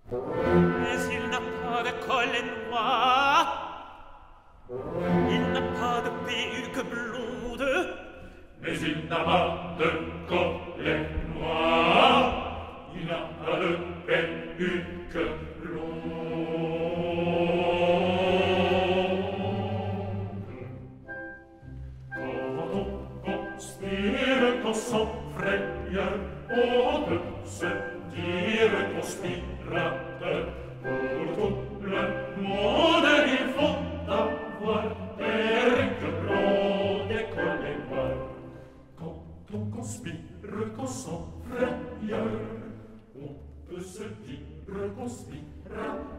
Mais il n'a pas de collet noir, il n'a pas de perruque blonde, mais il n'a pas de collet noir, il n'a pas de perruque blonde. Quand on conspire qu'on s'enfraye, on peut se dire conspirateur. Pour tout le monde, il faut avoir perruque blonde et collet noir. Quand on conspire qu'on s'enfraye, on peut se dire conspirateur.